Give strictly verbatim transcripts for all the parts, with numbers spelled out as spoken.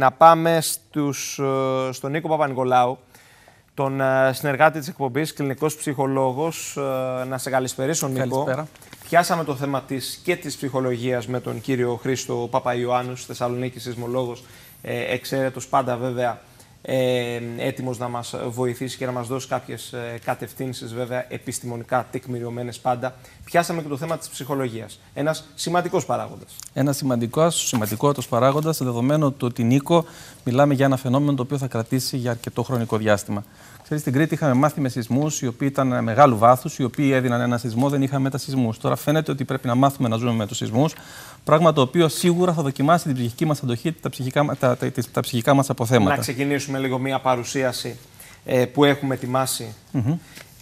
να πάμε στους, στον Νίκο Παπα-Νικολάου, τον συνεργάτη της εκπομπής, κλινικός ψυχολόγος. Να σε καλησπερίσω, Νίκο. Καλησπέρα. Πιάσαμε το θέμα της και της ψυχολογίας με τον κύριο Χρήστο Παπαϊωάννου, Θεσσαλονίκη σεισμολόγος, εξαίρετος πάντα βέβαια, ε, έτοιμος να μας βοηθήσει και να μας δώσει κάποιες κατευθύνσεις, βέβαια επιστημονικά τεκμηριωμένες πάντα. Πιάσαμε και το θέμα της ψυχολογίας. Ένας σημαντικός παράγοντας. Ένας σημαντικός, σημαντικότατος παράγοντας, δεδομένου του ότι, Νίκο, μιλάμε για ένα φαινόμενο το οποίο θα κρατήσει για αρκετό χρονικό διάστημα. Ξέρεις, στην Κρήτη είχαμε μάθει με σεισμούς οι οποίοι ήταν μεγάλου βάθους, οι οποίοι έδιναν ένα σεισμό, δεν είχαμε μετασεισμούς. Τώρα φαίνεται ότι πρέπει να μάθουμε να ζούμε με τους σεισμούς, πράγμα το οποίο σίγουρα θα δοκιμάσει την ψυχική μας αντοχή, τα ψυχικά, τα, τα, τα, τα ψυχικά μας αποθέματα. Να ξεκινήσουμε λίγο μία παρουσίαση ε, που έχουμε ετοιμάσει mm-hmm.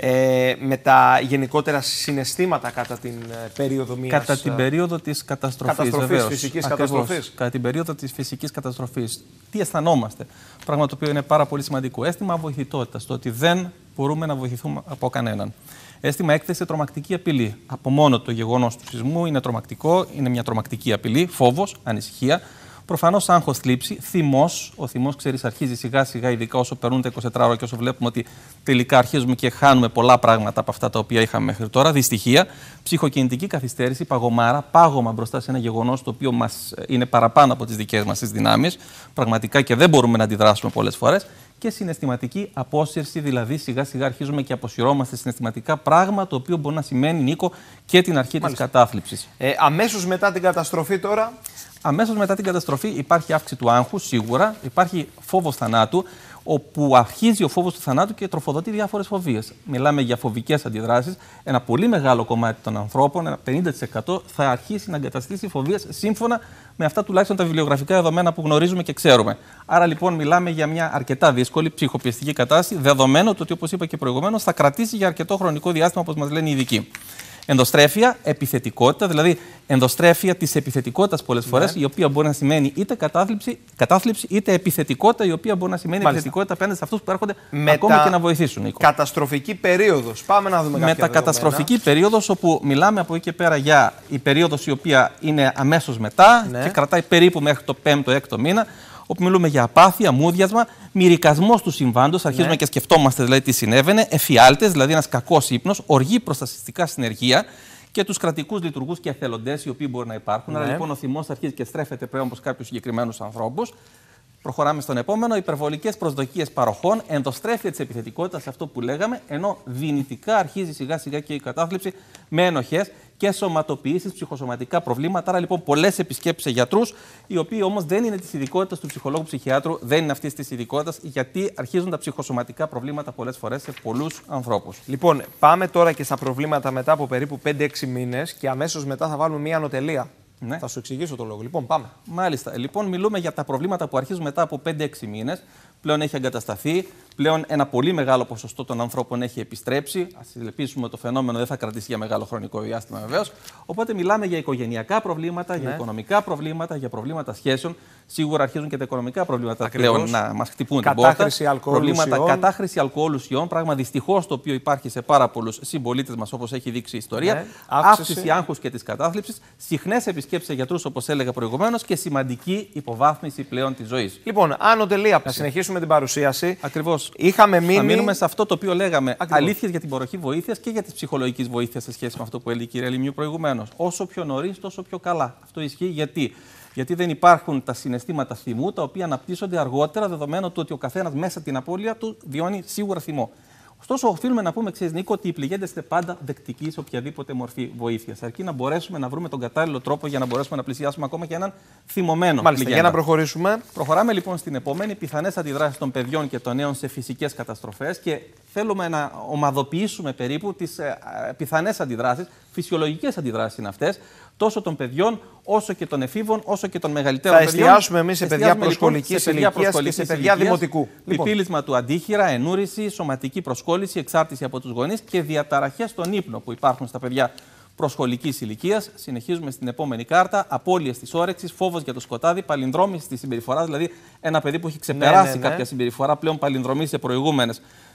ε, με τα γενικότερα συναισθήματα κατά την ε, περίοδο μιας... Κατά την περίοδο της καταστροφής, καταστροφής βεβαίως. φυσικής Ακριβώς, καταστροφής. Κατά την περίοδο της φυσικής καταστροφής. Τι αισθανόμαστε, πράγμα το οποίο είναι πάρα πολύ σημαντικό. Αίσθημα αβοηθητότητας, το ότι δεν μπορούμε να βοηθηθούμε από κανέναν. Αίσθημα έκθεση τρομακτική απειλή. Από μόνο το γεγονός του σεισμού είναι τρομακτικό, είναι μια τρομακτική απειλή, φόβος, ανησυχία. Προφανώς άγχος, θλίψη, θυμός. Ο θυμός, ξέρεις, αρχίζει σιγά σιγά, ειδικά όσο περνούν τα είκοσι ώρα και όσο βλέπουμε ότι τελικά αρχίζουμε και χάνουμε πολλά πράγματα από αυτά τα οποία είχαμε μέχρι τώρα. Δυστυχία, ψυχοκινητική καθυστέρηση, παγωμάρα, πάγωμα μπροστά σε ένα γεγονός το οποίο μας είναι παραπάνω από τις δικές μας τις δυνάμεις. Πραγματικά και δεν μπορούμε να αντιδράσουμε πολλές φορές. Και συναισθηματική απόσυρση, δηλαδή σιγά σιγά αρχίζουμε και αποσυρώμαστε συναισθηματικά, πράγμα το οποίο μπορεί να σημαίνει, Νίκο, και την αρχή της κατάθλιψης. Ε, αμέσως μετά την καταστροφή τώρα. Αμέσως μετά την καταστροφή υπάρχει αύξηση του άγχους, σίγουρα. Υπάρχει φόβος θανάτου, όπου αρχίζει ο φόβος του θανάτου και τροφοδοτεί διάφορες φοβίες. Μιλάμε για φοβικές αντιδράσεις. Ένα πολύ μεγάλο κομμάτι των ανθρώπων, ένα πενήντα τοις εκατό, θα αρχίσει να εγκαταστήσει φοβίες σύμφωνα με αυτά τουλάχιστον τα βιβλιογραφικά δεδομένα που γνωρίζουμε και ξέρουμε. Άρα λοιπόν μιλάμε για μια αρκετά δύσκολη ψυχοπιεστική κατάσταση, δεδομένου ότι, όπως είπα και προηγουμένως, θα κρατήσει για αρκετό χρονικό διάστημα, όπως μας λένε οι ειδικοί. Ενδοστρέφεια, επιθετικότητα, δηλαδή ενδοστρέφεια της επιθετικότητας πολλές ναι. φορές, η οποία μπορεί να σημαίνει είτε κατάθλιψη, κατάθλιψη είτε επιθετικότητα, η οποία μπορεί να σημαίνει Μάλιστα. επιθετικότητα απέναντι σε αυτούς που έρχονται Μετα... ακόμα και να βοηθήσουν. Νίκο. Καταστροφική περίοδος. Πάμε να δούμε κάποια Μετακαταστροφική περίοδος, όπου μιλάμε από εκεί και πέρα για η περίοδος η οποία είναι αμέσως μετά ναι. και κρατάει περίπου μέχρι το πέμπτο έκτο μήνα. Όπου μιλούμε για απάθεια, μούδιασμα, μυρικασμός του συμβάντος, αρχίζουμε ναι. και σκεφτόμαστε δηλαδή τι συνέβαινε, εφιάλτες, δηλαδή ένας κακός ύπνος, οργή προστασιστικά συνεργεία και τους κρατικούς λειτουργούς και εθελοντές οι οποίοι μπορεί να υπάρχουν. Ναι. Άρα λοιπόν ο θυμός αρχίζει και στρέφεται πλέον προς κάποιους συγκεκριμένους ανθρώπους. Προχωράμε στον επόμενο. Υπερβολικές προσδοκίες παροχών, ενδοστρέφεια της επιθετικότητας, αυτό που λέγαμε, ενώ δυνητικά αρχίζει σιγά σιγά και η κατάθλιψη με ενοχές και σωματοποιήσεις, ψυχοσωματικά προβλήματα. Άρα λοιπόν πολλές επισκέψεις σε γιατρούς, οι οποίοι όμως δεν είναι της ειδικότητας του ψυχολόγου ψυχιάτρου, δεν είναι αυτής της ειδικότητας, γιατί αρχίζουν τα ψυχοσωματικά προβλήματα πολλές φορές σε πολλούς ανθρώπους. Λοιπόν, πάμε τώρα και στα προβλήματα μετά από περίπου πέντε έξι μήνες και αμέσως μετά θα βάλουμε μία ανωτελεία. Ναι. Θα σου εξηγήσω το λόγο. Λοιπόν, πάμε. Μάλιστα. Λοιπόν, μιλούμε για τα προβλήματα που αρχίζουν μετά από πέντε έξι μήνες. Πλέον έχει εγκατασταθεί. Πλέον ένα πολύ μεγάλο ποσοστό των ανθρώπων έχει επιστρέψει. Ας ελπίσουμε ότι το φαινόμενο δεν θα κρατήσει για μεγάλο χρονικό διάστημα, βεβαίως. Οπότε μιλάμε για οικογενειακά προβλήματα, ναι. για οικονομικά προβλήματα, για προβλήματα σχέσεων. Σίγουρα αρχίζουν και τα οικονομικά προβλήματα Ακριβώς. πλέον να μας χτυπούν την πόρτα. Προβλήματα κατάχρηση αλκοόλ ουσιών. Πράγμα δυστυχώς το οποίο υπάρχει σε πάρα πολλούς συμπολίτες μας, όπως έχει δείξει η ιστορία. Ναι. Αύξηση, αύξηση άγχους και της κατάθλιψης. Συχνές επισκέψεις σε γιατρούς, όπως έλεγα προηγουμένως, και σημαντική υποβάθμιση πλέον της ζωής. Λοιπόν, άνω τελεία. Θα συνεχίσουμε την παρουσίαση. Ακριβώς. Είχαμε μείνει... Θα μείνουμε σε αυτό το οποίο λέγαμε. Αλήθειες για την παροχή βοήθειας και για τη ψυχολογική βοήθεια σε σχέση με αυτό που έλεγε η κυρία Λιμιού προηγουμένως. Όσο πιο νωρίς, τόσο πιο καλά. Αυτό ισχύει γιατί. Γιατί δεν υπάρχουν τα συναισθήματα θυμού, τα οποία αναπτύσσονται αργότερα, δεδομένου του ότι ο καθένας μέσα την απώλεια του βιώνει σίγουρα θυμό. Ωστόσο, οφείλουμε να πούμε, ξέρεις, Νίκο, ότι οι πληγέντες είναι πάντα δεκτικοί σε οποιαδήποτε μορφή βοήθειας. Αρκεί να μπορέσουμε να βρούμε τον κατάλληλο τρόπο για να μπορέσουμε να πλησιάσουμε ακόμα και έναν θυμωμένο. Μάλιστα, για να προχωρήσουμε. Προχωράμε λοιπόν στην επόμενη. Πιθανές αντιδράσεις των παιδιών και των νέων σε φυσικές καταστροφές και θέλουμε να ομαδοποιήσουμε περίπου τις ε, πιθανές αντιδράσεις. Φυσιολογικές αντιδράσεις είναι αυτές, τόσο των παιδιών όσο και των εφήβων, όσο και των μεγαλύτερων θα παιδιών. Θα εστιάσουμε εμείς σε παιδιά προσχολικής ηλικίας και σε παιδιά δημοτικού. Πιπίλισμα του αντίχειρα, εννούρηση, σωματική προσκόλληση, εξάρτηση από τους γονείς και διαταραχές στον ύπνο που υπάρχουν στα παιδιά προσχολικής ηλικίας. Συνεχίζουμε στην επόμενη κάρτα. Απώλειες της όρεξης, φόβος για το σκοτάδι, παλινδρόμηση της συμπεριφοράς. Δηλαδή, ένα παιδί που έχει ξεπεράσει ναι, ναι, ναι. κάποια συμπεριφορά πλέον παλινδρομεί σε προηγούμενες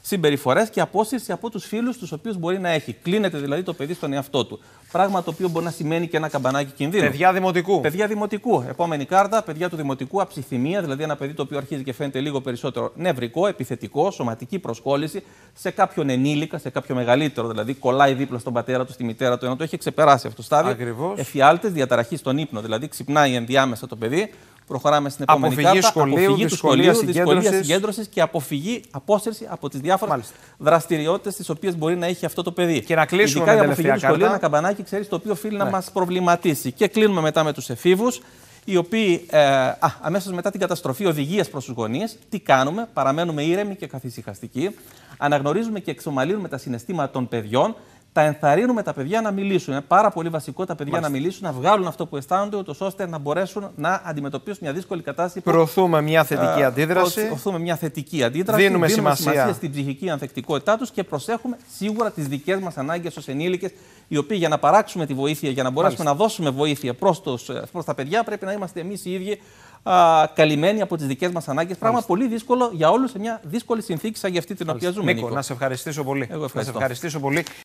συμπεριφορές και απόσυρση από τους φίλους τους οποίους μπορεί να έχει. Κλείνεται δηλαδή το παιδί στον εαυτό του. Πράγμα το οποίο μπορεί να σημαίνει και ένα καμπανάκι κινδύνου. Παιδιά δημοτικού. Παιδιά δημοτικού. Επόμενη κάρτα, παιδιά του δημοτικού, αψυθυμία, δηλαδή ένα παιδί το οποίο αρχίζει και φαίνεται λίγο περισσότερο νευρικό, επιθετικό, σωματική προσκόλληση σε κάποιον ενήλικα, σε κάποιο μεγαλύτερο, δηλαδή κολλάει δίπλα στον πατέρα του, στη μητέρα του, ενώ το έχει ξεπεράσει αυτό το στάδιο. Ακριβώς. Εφιάλτες, διαταραχή στον ύπνο, δηλαδή ξυπνάει ενδιάμεσα το παιδί. Προχωράμε στην επόμενη αποφυγή κάρτα. Σχολείου, αποφυγή του σχολείου, δυσκολία συγκέντρωσης και αποφυγή, απόσυρση από τις διάφορες δραστηριότητες τις οποίες μπορεί να έχει αυτό το παιδί. Και να κλείσουμε ειδικά με η αποφυγή του σχολείου, κάρτα. ένα καμπανάκι, ξέρεις, το οποίο οφείλει ναι. να μας προβληματίσει. Και κλείνουμε μετά με τους εφήβους, οι οποίοι ε, α, αμέσως μετά την καταστροφή οδηγίας προς τους γονείς, τι κάνουμε, παραμένουμε ήρεμοι και καθησυχαστικοί, αναγνωρίζουμε και εξομαλύνουμε τα συναισθήματα των παιδιών. Τα ενθαρρύνουμε τα παιδιά να μιλήσουν. Είναι πάρα πολύ βασικό τα παιδιά Μάλιστα. να μιλήσουν, να βγάλουν αυτό που αισθάνονται, ούτως ώστε να μπορέσουν να αντιμετωπίσουν μια δύσκολη κατάσταση. Προωθούμε μια θετική ε, αντίδραση. Προωθούμε μια θετική αντίδραση. Δίνουμε, δίνουμε σημασία. σημασία στην ψυχική ανθεκτικότητά τους και προσέχουμε σίγουρα τις δικές μας ανάγκες ως ενήλικες, οι οποίοι για να παράξουμε τη βοήθεια, για να μπορέσουμε Μάλιστα. να δώσουμε βοήθεια προς, τους, προς τα παιδιά, πρέπει να είμαστε εμείς οι ίδιοι α, καλυμμένοι από τις δικές μας ανάγκες. Πράγμα πολύ δύσκολο για όλους σε μια δύσκολη συνθήκη σαν για αυτή την Μάλιστα. οποία ζούμε. Νίκο, να σε ευχαριστήσω πολύ. Εγώ να σε ευχαριστήσω πολύ.